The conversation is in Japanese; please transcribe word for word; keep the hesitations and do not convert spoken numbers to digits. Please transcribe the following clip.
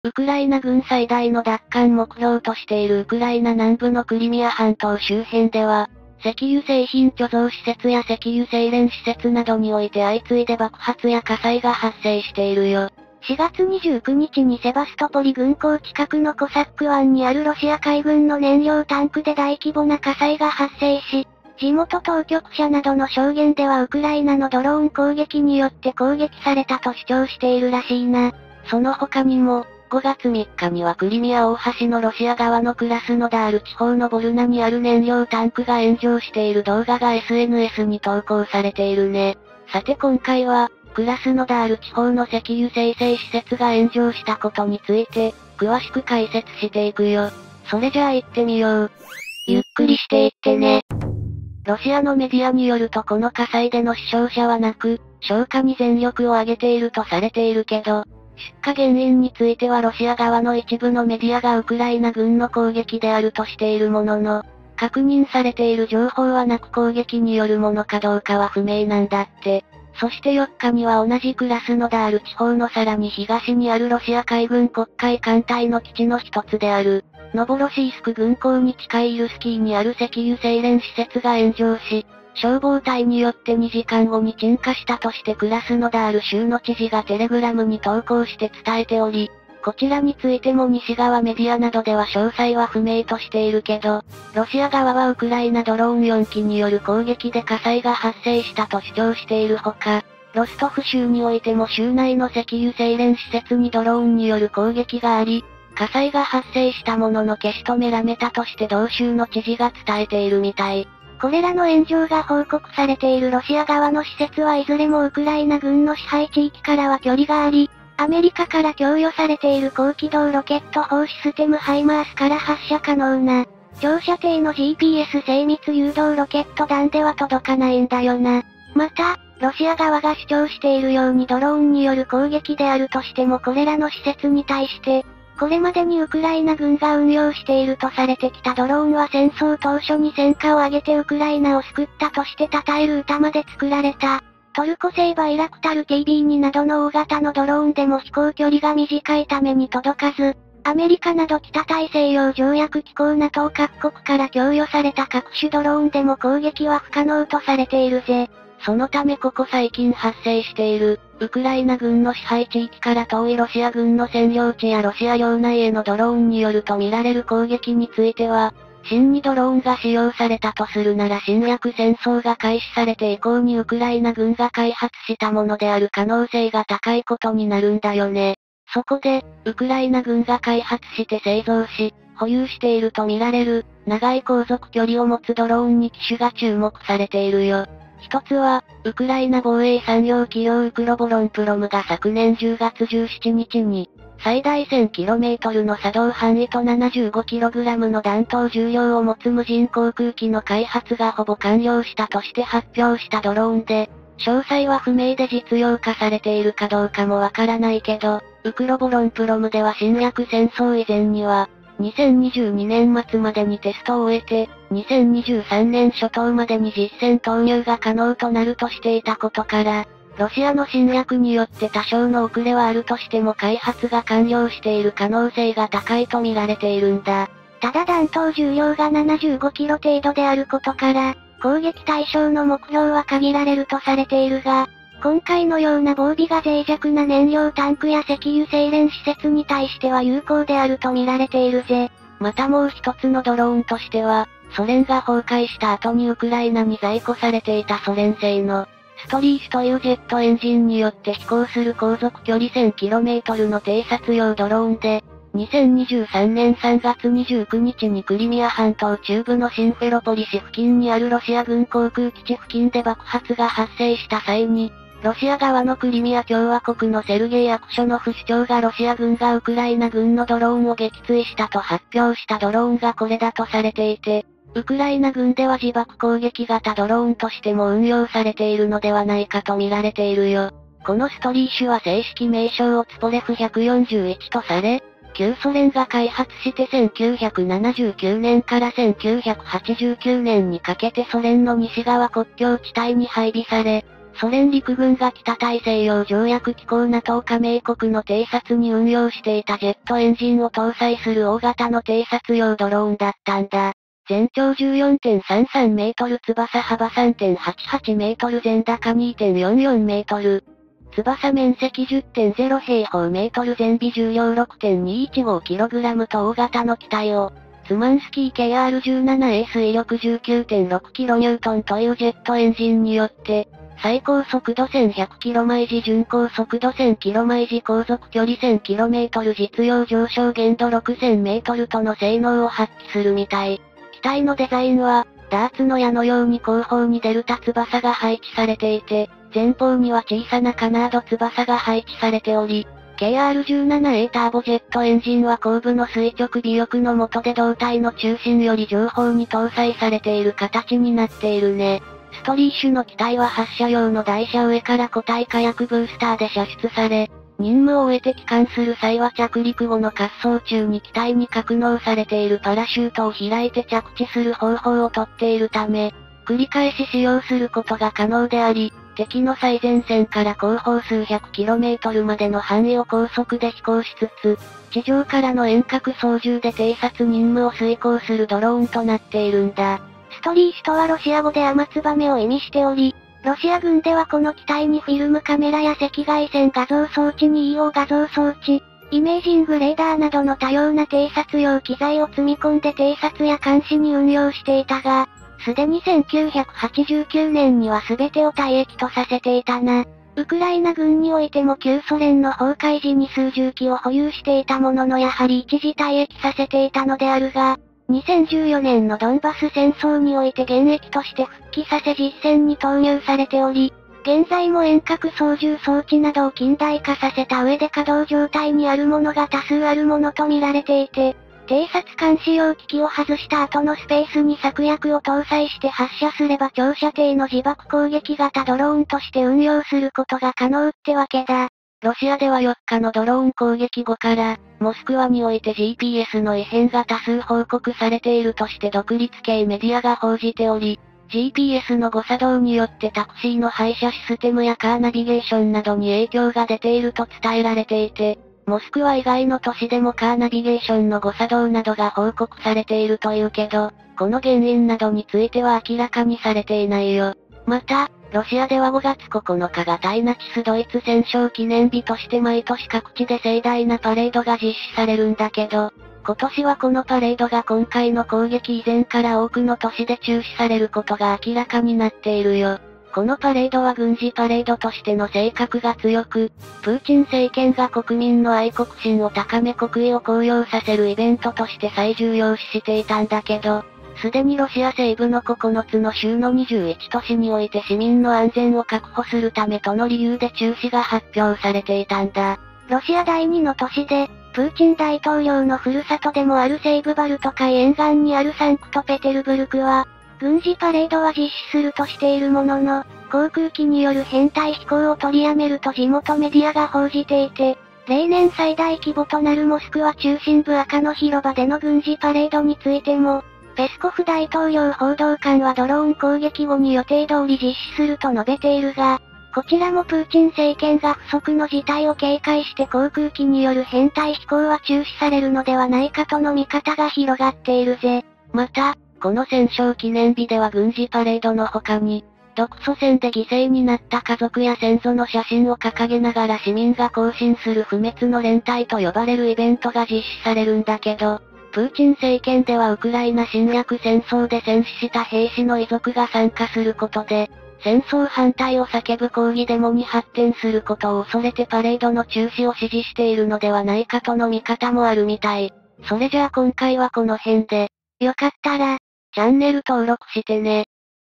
ウクライナ軍最大の奪還目標としているウクライナ南部のクリミア半島周辺では、石油製品貯蔵施設や石油精錬施設などにおいて相次いで爆発や火災が発生しているよ。 しがつにじゅうくにちにセバストポリ軍港近くのコサック湾にあるロシア海軍の燃料タンクで大規模な火災が発生し、地元当局者などの証言ではウクライナのドローン攻撃によって攻撃されたと主張しているらしいな。 その他にも、ごがつみっかにはクリミア大橋のロシア側のクラスノダール地方のボルナにある燃料タンクが炎上している動画が エスエヌエス に投稿されているね。さて今回は、クラスノダール地方の石油精製施設が炎上したことについて、詳しく解説していくよ。それじゃあ行ってみよう。 ゆっくりしていってね。 ロシアのメディアによるとこの火災での死傷者はなく、消火に全力を挙げているとされているけど、出火原因についてはロシア側の一部のメディアがウクライナ軍の攻撃であるとしているものの、確認されている情報はなく攻撃によるものかどうかは不明なんだって。そしてよっかには同じクラスノダール地方のさらに東にあるロシア海軍黒海艦隊の基地の一つである、ノボロシースク軍港に近いイルスキーにある石油精錬施設が炎上し、消防隊によってにじかんごに鎮火したとしてクラスノダール州の知事がテレグラムに投稿して伝えており、こちらについても西側メディアなどでは詳細は不明としているけど、ロシア側はウクライナドローンよんきによる攻撃で火災が発生したと主張しているほか、ロストフ州においても州内の石油精錬施設にドローンによる攻撃があり、火災が発生したものの消し止められたとして同州の知事が伝えているみたい。 これらの炎上が報告されているロシア側の施設はいずれもウクライナ軍の支配地域からは距離があり、アメリカから供与されている高機動ロケット砲システムハイマースから発射可能な、長射程の ジーピーエス 精密誘導ロケット弾では届かないんだよな。また、ロシア側が主張しているようにドローンによる攻撃であるとしてもこれらの施設に対して、これまでにウクライナ軍が運用しているとされてきたドローンは戦争当初に戦果を挙げてウクライナを救ったとして称える歌まで作られた、トルコ製バイラクタル ティービーツー などの大型のドローンでも飛行距離が短いために届かず、アメリカなど北大西洋条約機構 ナトー 各国から供与された各種ドローンでも攻撃は不可能とされているぜ。 そのためここ最近発生している、ウクライナ軍の支配地域から遠いロシア軍の占領地やロシア領内へのドローンによると見られる攻撃については、真にドローンが使用されたとするなら侵略戦争が開始されて以降にウクライナ軍が開発したものである可能性が高いことになるんだよね。そこで、ウクライナ軍が開発して製造し、保有していると見られる、長い航続距離を持つドローンに機種が注目されているよ。一つは、ウクライナ防衛産業企業ウクロボロンプロムが昨年じゅうがつじゅうしちにちに、最大 せんキロメートル の作動範囲と ななじゅうごキログラム の弾頭重量を持つ無人航空機の開発がほぼ完了したとして発表したドローンで、詳細は不明で実用化されているかどうかもわからないけど、ウクロボロンプロムでは侵略戦争以前には、にせんにじゅうにねん末までにテストを終えて、にせんにじゅうさんねん初頭までに実戦投入が可能となるとしていたことから、ロシアの侵略によって多少の遅れはあるとしても開発が完了している可能性が高いと見られているんだ。 ただ弾頭重量がななじゅうごキロ程度であることから、攻撃対象の目標は限られるとされているが、今回のような防備が脆弱な燃料タンクや石油精錬施設に対しては有効であると見られているぜ。 またもう一つのドローンとしては、ソ連が崩壊した後にウクライナに在庫されていたソ連製の、ストリースというジェットエンジンによって飛行する航続距離 せんキロメートル の偵察用ドローンで、にせんにじゅうさんねんさんがつにじゅうくにちにクリミア半島中部のシンフェロポリ市付近にあるロシア軍航空基地付近で爆発が発生した際に、ロシア側のクリミア共和国のセルゲイ・アクショノフ首長がロシア軍がウクライナ軍のドローンを撃墜したと発表したドローンがこれだとされていて、ウクライナ軍では自爆攻撃型ドローンとしても運用されているのではないかと見られているよ。このストリーシュは正式名称をツポレフひゃくよんじゅういちとされ、旧ソ連が開発してせんきゅうひゃくななじゅうきゅうねんからせんきゅうひゃくはちじゅうきゅうねんにかけてソ連の西側国境地帯に配備され、 ソ連陸軍が北大西洋条約機構 ナトー 加盟国の偵察に運用していたジェットエンジンを搭載する大型の偵察用ドローンだったんだ。全長 じゅうよんてんさんさんメートル翼幅 さんてんはちはちメートル全高 にてんよんよんメートル。翼面積 じゅってんゼロ平方メートル全備重量 ろくてんにいちごキログラム と大型の機体を、ツマンスキー ケーアールじゅうななエー 推力 じゅうきゅうてんろくキロニュートン というジェットエンジンによって、最高速度せんひゃくキロ毎時巡航速度せんキロ毎時航続距離 せんキロメートル 実用上昇限度ろくせんメートルとの性能を発揮するみたい。機体のデザインは、ダーツの矢のように後方にデルタ翼が配置されていて、前方には小さなカナード翼が配置されており、ケーアールじゅうななエー ターボジェットエンジンは後部の垂直尾翼の下で胴体の中心より上方に搭載されている形になっているね。ストリーシュの機体は発射用の台車上から固体火薬ブースターで射出され、任務を終えて帰還する際は着陸後の滑走中に機体に格納されているパラシュートを開いて着地する方法をとっているため、繰り返し使用することが可能であり、敵の最前線から後方数百キロメートルまでの範囲を高速で飛行しつつ、地上からの遠隔操縦で偵察任務を遂行するドローンとなっているんだ。 ストリーシュとはロシア語で雨つばめを意味しており、ロシア軍ではこの機体にフィルムカメラや赤外線画像装置に イーオー 画像装置、イメージングレーダーなどの多様な偵察用機材を積み込んで偵察や監視に運用していたが、すでにせんきゅうひゃくはちじゅうきゅうねんには全てを退役とさせていたな。ウクライナ軍においても旧ソ連の崩壊時に数十機を保有していたもののやはり一時退役させていたのであるが、にせんじゅうよねんのドンバス戦争において現役として復帰させ実戦に投入されており、現在も遠隔操縦装置などを近代化させた上で稼働状態にあるものが多数あるものと見られていて、偵察監視用機器を外した後のスペースに策薬を搭載して発射すれば長射程の自爆攻撃型ドローンとして運用することが可能ってわけだ。 ロシアではよっかのドローン攻撃後から、モスクワにおいて ジーピーエス の異変が多数報告されているとして独立系メディアが報じており、ジーピーエス の誤作動によってタクシーの配車システムやカーナビゲーションなどに影響が出ていると伝えられていて、モスクワ以外の都市でもカーナビゲーションの誤作動などが報告されているというけど、この原因などについては明らかにされていないよ。また、ロシアではごがつここのかが対ナチスドイツ戦勝記念日として毎年各地で盛大なパレードが実施されるんだけど、今年はこのパレードが今回の攻撃以前から多くの都市で中止されることが明らかになっているよ。このパレードは軍事パレードとしての性格が強く、プーチン政権が国民の愛国心を高め国威を高揚させるイベントとして最重要視していたんだけど、すでにロシア西部のここのつの州のにじゅういち都市において市民の安全を確保するためとの理由で中止が発表されていたんだ。 ロシア第二の都市で、プーチン大統領のふるさとでもある西部バルト海沿岸にあるサンクトペテルブルクは、軍事パレードは実施するとしているものの、航空機による編隊飛行を取りやめると地元メディアが報じていて、例年最大規模となるモスクワ中心部赤の広場での軍事パレードについても、ペスコフ大統領報道官はドローン攻撃後に予定通り実施すると述べているが、こちらもプーチン政権が不測の事態を警戒して航空機による編隊飛行は中止されるのではないかとの見方が広がっているぜ。 また、この戦勝記念日では軍事パレードの他に、独ソ戦で犠牲になった家族や先祖の写真を掲げながら市民が行進する不滅の連隊と呼ばれるイベントが実施されるんだけど、プーチン政権ではウクライナ侵略戦争で戦死した兵士の遺族が参加することで、戦争反対を叫ぶ抗議デモに発展することを恐れてパレードの中止を支持しているのではないかとの見方もあるみたい。それじゃあ今回はこの辺で、 よかったら、 チャンネル登録してね。